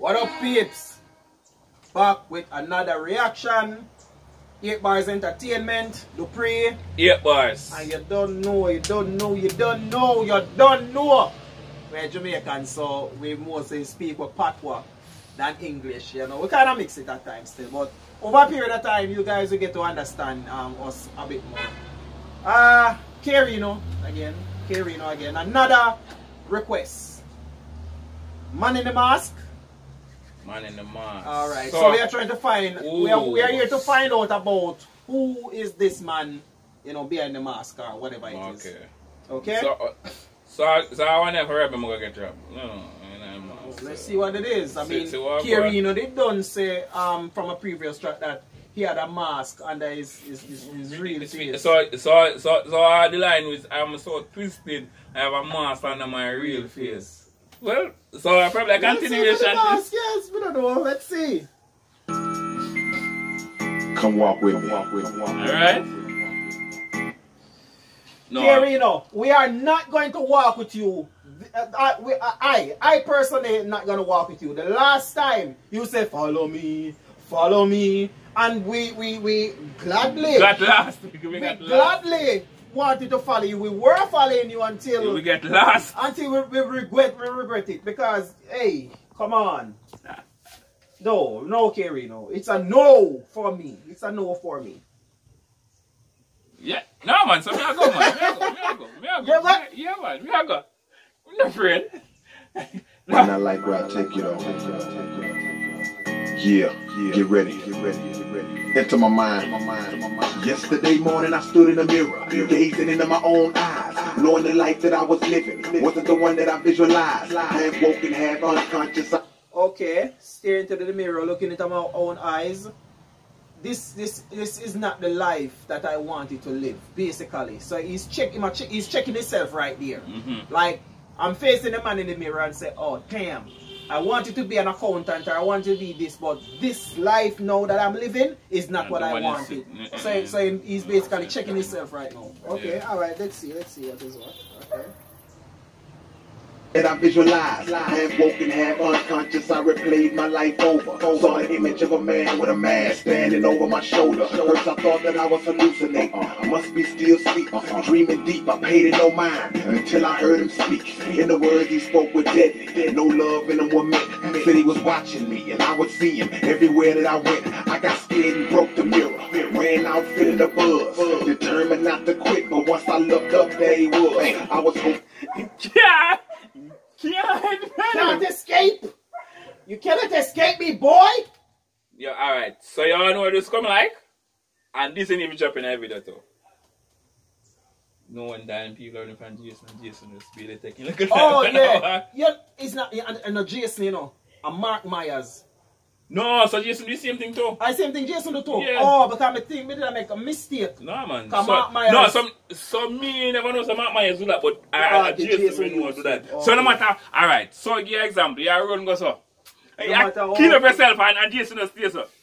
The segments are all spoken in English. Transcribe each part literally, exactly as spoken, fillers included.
What up, peeps? Back with another reaction. Eight Bars Entertainment, Dupree. Eight Bars. And you don't know, you don't know, you don't know, you don't know. We're Jamaican, so we mostly speak with patois than English. You know, we kind of mix it at times still, but over a period of time, you guys will get to understand um, us a bit more. Uh, K-Rino again, K-Rino again. Another request. Man in the mask. Man in the mask. Alright, so, so we are trying to find, we are, we are here to find out about who is this man, you know, behind the mask or whatever it is. Okay. Okay? So, uh, so, so I want to have I'm going to get dropped. No, no, no. Let's see what it is. I mean, so K-Rino, they don't say um, from a previous track that he had a mask under his, his, his, his real face. So, so, so, so uh, the line was, I'm so twisted, I have a mask under my real face. Well, so uh, probably a continuation. Mask, yes, we don't know. Let's see. Come walk with me. Walk with me. Alright. No. K-Rino, we are not going to walk with you. I, we, I, I personally am not going to walk with you. The last time you said, follow me, follow me, and we, we, we gladly, got last. We, we got gladly last. wanted to follow you. We were following you until we get lost. Until we, we regret, we regret it because, hey, come on. No, no, K-Rino. It's a no for me. It's a no for me. Yeah, no man. So me I go, man. Me I go, me I go, me I go. Yeah, what? Yeah, man. Me I go. I'm not afraid. I'm not like where I take you though. Yeah, yeah. Get ready, get ready, get ready. Into my mind, my mind, my mind. Yesterday morning I stood in the mirror, gazing into my own eyes, knowing the life that I was living wasn't the one that I visualized. Half woken, half unconscious. Okay, staring into the mirror, looking into my own eyes. This, this, this is not the life that I wanted to live, basically. So he's checking, he's checking himself right there. Mm-hmm. Like, I'm facing the man in the mirror and say, oh damn, I wanted to be an accountant or I want to be this, but this life now that I'm living is not what I wanted. So, so he's basically checking himself right now. Okay, yeah. Alright, let's see, let's see what is what. Okay. That I visualized, half woken, half unconscious, I replayed my life over. Saw the image of a man with a mask standing over my shoulder. First I thought that I was hallucinating, I must be still asleep, dreaming deep, I paid it no mind, until I heard him speak. In the words he spoke were deadly, no love in them were meant. Said he was watching me, and I would see him everywhere that I went. I got scared and broke the mirror, ran out feeling the buzz, determined not to quit, but once I looked up, there he was. I was hoping. Yeah. Can't, Can't escape! You cannot escape me, boy! Yeah, alright. So you all know what this come like? And this ain't even dropping every day too. No one dying, people are from Jason and Jason just really taking a look at that. Oh yeah. Yeah, it's not yeah, and, and not Jason, you know. And Mark Myers. No, so Jason do the same thing too. I same thing Jason do too. Yeah. Oh, because I think me did I make a mistake. No man. So, so, Mark Myers. No, some so me never know some Mark Myers do that, but Yeah, I, I the Jason, Jason Jason know used do that. it. So no Okay. matter alright, so give you an example, you run go so. No You matter how- kill up yourself and, and Jason will stay so.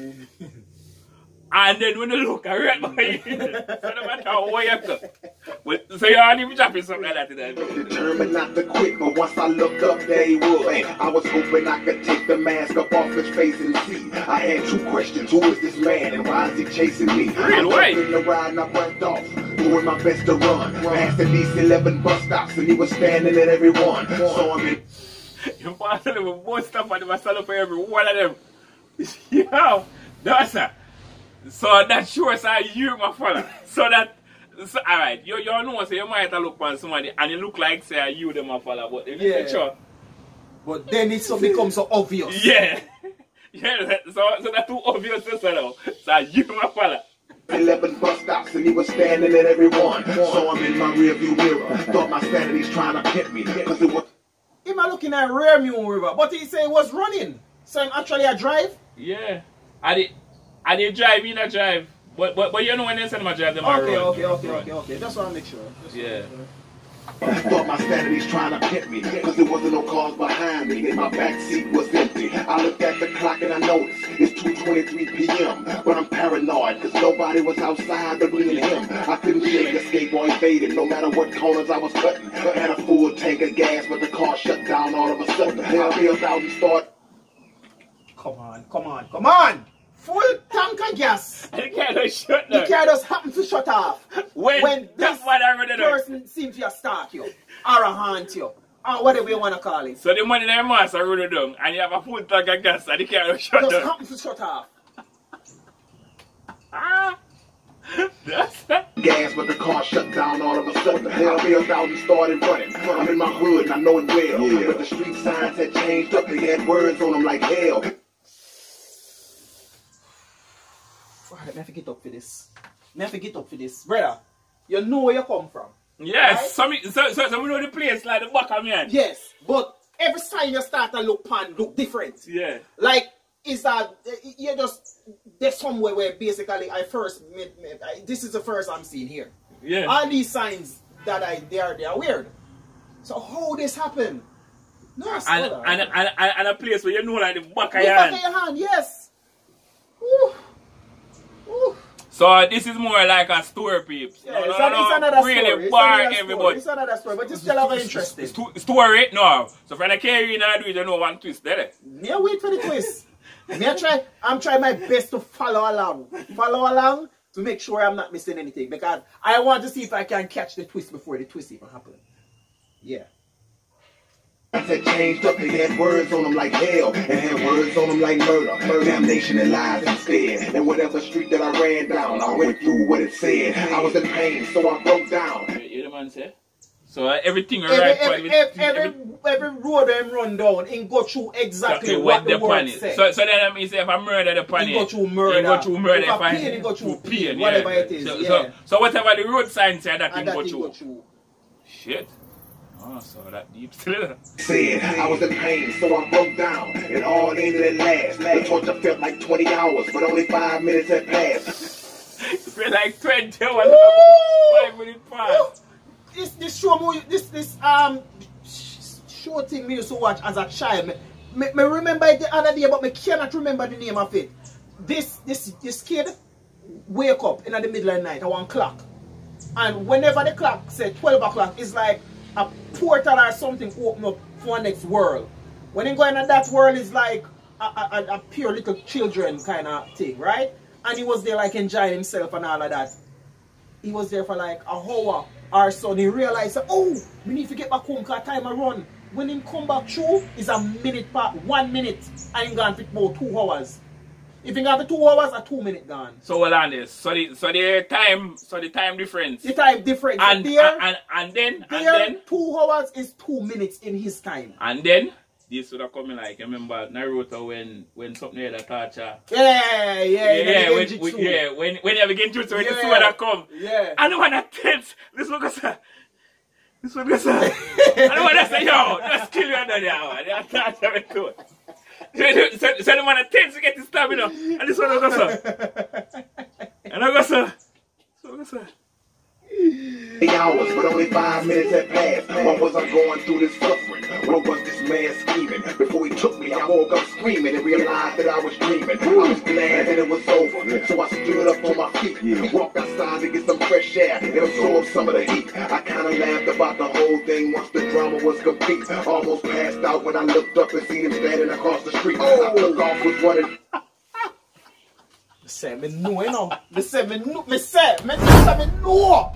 And then when you look, I read by you. So no matter how you go. But, so you aren't even dropping something like that today. Determined not to quit, but once I looked up, there he was. I was hoping I could take the mask up off his face and see. I had two questions: who is this man, and why is he chasing me? Real I way. in the ride and I burnt off, doing my best to run. Past at least eleven bus stops, and he was standing at every one. So I'm in. You pass them with most stuff and they must stand up for every one of them. Yo, that's a. So that shows how you, my father. So that. So, alright, you, you know, so you might have look on somebody and you look like, say, you, them, my father, but in Yeah. the picture. But then it so becomes so obvious. Yeah. Yeah, so, so that's too obvious to say now. So you, my father. Eleven bus stops and he was standing at every one. So I'm in my rearview mirror. Thought my sanity's trying to pimp me, cause it was. Him a looking at rear Mule River, but he say he was running. So him actually a drive? Yeah. I did, I did drive, you not drive. But, but, but you know when they send my drive, them I Okay, run. okay, okay, Run. okay, okay. Just want to make sure. Just Yeah. Thought my sanity's trying to pimp me, cause there wasn't no cars behind me, and my back seat was empty. I looked at the clock and I noticed it's two twenty-three p m But I'm paranoid, cause nobody was outside but me and him. I couldn't shake, escape, or evade it, no matter what corners I was cutting. I had a full tank of gas, but the car shut down all of a sudden. I bailed out and started. come on, come on, come on! Full tank of gas. And the car just shut down. The car just happens to shut off. When, when this person done. seems to stalk you, or a haunt you, or whatever you want to call it. So the money in your mass are running down, and you have a full tank of gas, and the car just shut just down. Just happens to shut off. Ah! That's that. Gas, but the car shut down all of a sudden. Hell bailed out and started running. I'm in my hood and I know it well. Yeah. But the street signs had changed up. They had words on them like hell. Alright, me have to get up for this. Me have to get up for this. Brother, you know where you come from. Yes, right? so, me, so, so, so we know the place like the back of me hand. Yes, but every time you start to look pan, look different. Yeah. Like, is that you just there's somewhere where basically I first met, met I, this is the first I'm seeing here. Yeah. All these signs that I they are they are weird. So how this happen? No, and, and, and, and, and a place where you know like the back of your hand. hand. Back of your hand, yes. Woo. Woo. So this is more like a story, peeps. Yeah, no, it's, no, an, no, it's another really story. bar It's another story. It's another story, but it's still very interesting. St story, no. So for the K-Rino, I do you know one twist there. Yeah, wait for the twist. Me I try, I'm trying my best to follow along. Follow along to make sure I'm not missing anything. Because I want to see if I can catch the twist before the twist even happens. Yeah. Had changed up, they had words on them like hell, and had words on them like murder, murder, damnation and lies instead. And whatever street that I ran down, I went through what it said. I was in pain, so I broke down. You hear the man say? So uh, everything every, right every, every, every, every, every road them run down and go through exactly what, what the word says. So, so then I mean, say if I murder the pan, you go through murder. You go through murder. If I pain, you go through pain, pain, whatever yeah. it is. So, yeah. so, so whatever the road sign say, that thing that go, go through. through. Shit. Oh, so that deep still. Said I was in pain, so I broke down, and all ended at last. The torture felt like twenty hours, but only five minutes had passed. It felt like twenty hours, five minutes passed. This this show more this this um show thing me used to watch as a child. Me, me, me remember it the other day, but me cannot remember the name of it. This this this kid wake up in the middle of the night at one clock, and whenever the clock said twelve o'clock, it's like a portal or something open up for next world. When he go into that world, it's like a, a, a pure little children kind of thing, right? And he was there like enjoying himself and all of that. He was there for like a hour or so. And he realized, oh, we need to get back home because time I run. When he come back through, it's a minute part, one minute. I ain't gone for about two hours. If you got for two hours, a two minute gone. So hold on this. So the so the time so the time difference. The time difference. And there, and, and, and then there, and then two hours is two minutes in his time. And then this would have come in like, remember Naruto when when something had a torture. Yeah, yeah, yeah. Yeah, when, when, yeah, when when you begin to so when yeah. the sword that come. Yeah. I don't wanna tense. This one goes This one goes I don't wanna say yo, just kill you another hour. That's not how it goes. So, so, so the man at tense to get his stamina. And this one I go so. And I go so. So I go so. Eight hours, but only five minutes had passed. Why was I going through this suffering? What was this man scheming? Before he took me, I woke up screaming and realized that I was dreaming. I was glad that it was over, so I stood up on my feet, walked outside to get some fresh air and absorb some of the heat. I kind of laughed about the whole thing once the drama was complete. Almost passed out when I looked up and seen him standing across the street. Oh. I took off, was running. Me say me know, you know. Me say me know. Me say me say me know.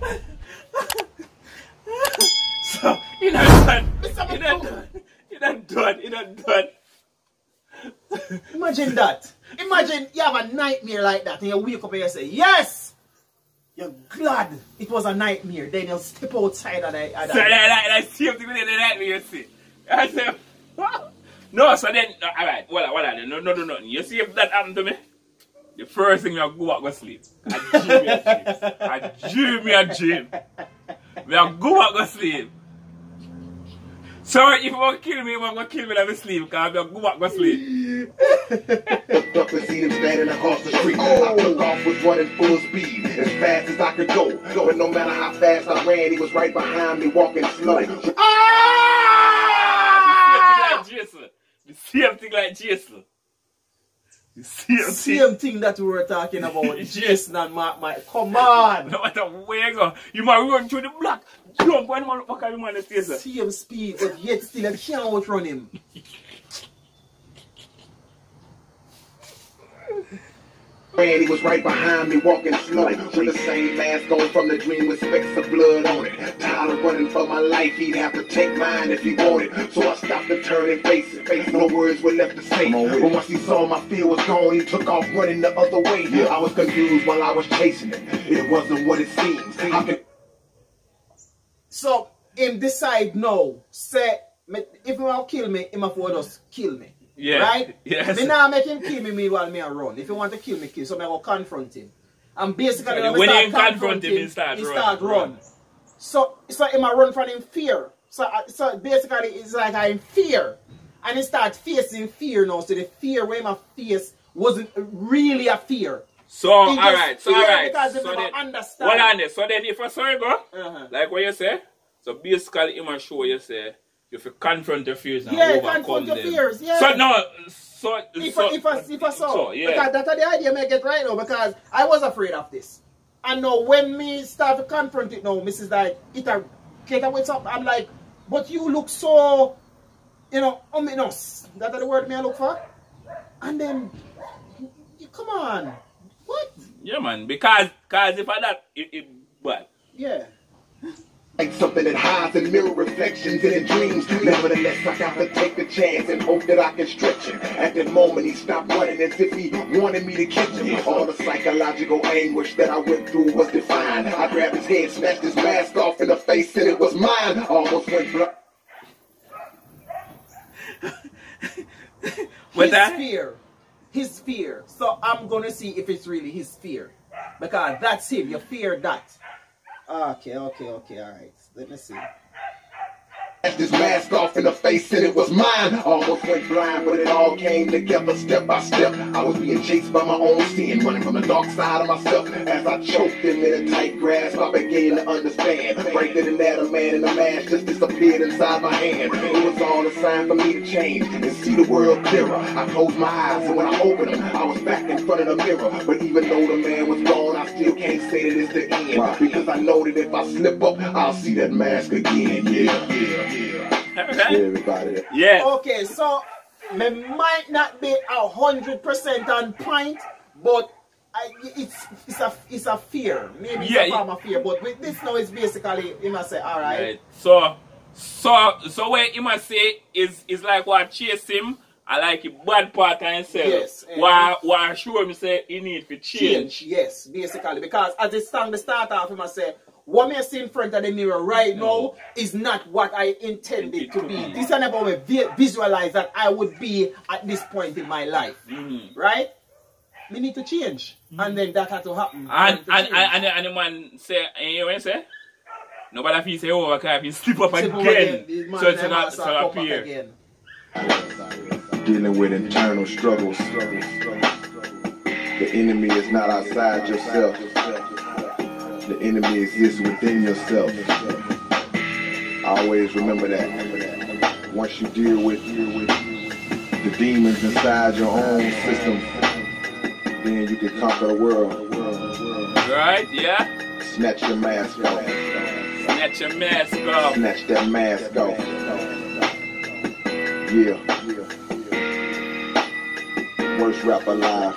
So you not done. Me say me You not know. done. You not done. You not done. Imagine that. Imagine you have a nightmare like that and you wake up and you say, yes! You're glad it was a nightmare. Then you step outside and I... And so that, that, that same thing with the nightmare you see. I say, no, so then, no, alright, well, well, no, no, no, no. You see if that happened to me? The first thing I go out go sleep. I dream me a dream. I dream me a dream. I go out go sleep. So if you want to kill me, you want to kill me in my sleep because I go out go sleep. Looked up and seen him standing across the street. I took off, was running full speed, as fast as I could go. But no matter how fast I ran, he was right behind me, walking slow. Ah! The same thing like Jason. The same thing like Jason. The same, Same thing that we were talking about. Jason and Mark Mike. Come on! No matter where you go, you might run through the block. Jump on the motherfucker, you man the station. Same speed, but yet still I can't outrun him. Man, he was right behind me, walking slow, with the same mask on from the dream with specks of blood on it. Tired of running for my life, he'd have to take mine if he wanted. So I stopped and turned and faced it. No words were left to say. But once he saw my fear was gone, he took off running the other way. I was confused while I was chasing it. It wasn't what it seems. I can... So him decide now, say, if he want to kill me, he must just kill me. Yeah. Right? Yes. Me now make him kill me meanwhile me a run. If he want to kill me, kill. So me go confront him. And basically So when, when he you confront him, he start he run. start run. So so him a run from him fear. So uh, so basically it's like I'm fear. And he start facing fear now. So the fear where my face wasn't really a fear. So alright, so alright. Because So they then, understand. hold on there. So then if I saw you go, Uh-huh. like what you say, so basically him a show you say, you have to confront your fears and Yeah, overcome confront your them. fears, yeah. So no, so If, so, I, if, I, if I saw, so, yeah. because that's the idea I get right now, because I was afraid of this. And now when me start to confront it now, Missus like, it a get away something. I'm like, but you look so, you know, ominous. That's the word me I look for. And then, you, come on. What? Yeah man, because cause if I that it, it what? Yeah. Like something that hides in mirror reflections and in dreams. Nevertheless, I got to take the chance and hope that I can stretch him. At that moment, he stopped running as if he wanted me to catch him. All the psychological anguish that I went through was defined. I grabbed his head, snatched his mask off in the face, and it was mine. Almost went blind. His that? fear. His fear. So I'm going to see if it's really his fear. Because that's him. You fear that. Okay, okay, okay, alright. Let me see. Snatched his mask off in the face and it was mine. Almost went blind, but it all came together step by step. I was being chased by my own sin, running from the dark side of myself. As I choked him in a tight grasp, I began to understand. Right then and there, the man in the mask just disappeared inside my hand. It was all a sign for me to change and see the world clearer. I closed my eyes, and when I opened them, I was back in front of the mirror. But even though the man was gone, I still can't say that it's the end. Because I know that if I slip up, I'll see that mask again. Yeah, yeah. Yeah, everybody. Yeah. Okay, so me might not be a hundred percent on point, but I, it's it's a it's a fear. Maybe it's Yeah, a form of fear. But with this now, it's basically you must say, all right. Right. So so so what he must say is is like what chase him. I like a bad part of himself. Yes. Why why show him say he need to change. Change, yes, basically, because as the song the start off, he must say, what I see in front of the mirror right now is not what I intended to be. This is never vi visualize that I would be at this point in my life. Mm-hmm. Right? We need to change. Mm-hmm. And then that had to happen. And to and, and, and, and the man say, and you know what he say? Nobody feel say, oh, okay, if you slip up Slip again. again. So it's not so appear. Again. Dealing with internal struggles. The enemy is not outside yourself. The enemy exists within yourself. Always remember that. Once you deal with the demons inside your own system, then you can conquer the world. Right, yeah? Snatch your mask off. Snatch your mask off. Snatch that mask off. Yeah. Worst rap alive.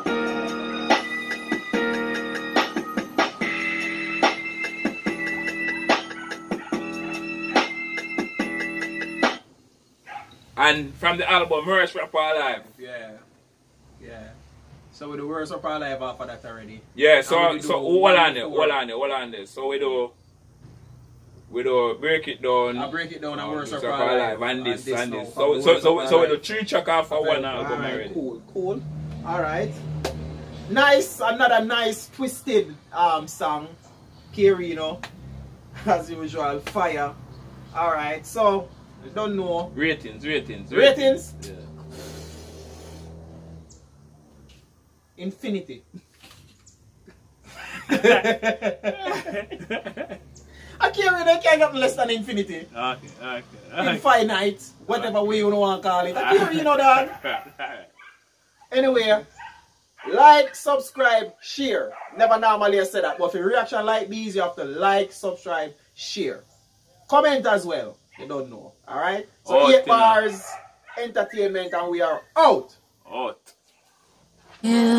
And from the album Worst Rap Alive. Yeah. Yeah. So with the worst of our life after that already. Yeah, so And we so do hold one on there, before. hold on there, hold on there. So we do we do break it down. I break it down and worst of Rap our Alive life. and this and now, this. from So the so worst so of our so we do life. three track off for one album Alright, already. cool, cool. Alright. Nice, another nice twisted um song. K-Rino. As usual, fire. Alright, so you don't know. Ratings, ratings, Ratings? Yeah. Infinity. I can't really can't get less than infinity. Okay, okay. okay. Infinite, whatever way you want to call it. I can't, you know that. Anyway, like, subscribe, share. Never normally I say that, but for reaction like these, you have to like, subscribe, share. Comment as well. You don't know. Alright? So Oh, eight Tina. bars, entertainment, and we are out. Out. You